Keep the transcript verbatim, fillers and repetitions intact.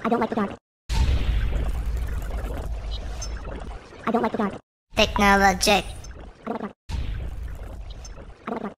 I don't like the dark. I don't like the dark. Technologic. I don't like the dark. I don't like the dark.